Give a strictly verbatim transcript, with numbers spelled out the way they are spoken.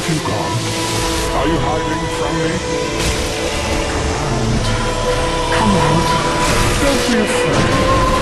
have you gone? Are you hiding from me? Come out. Come out. Don't be afraid.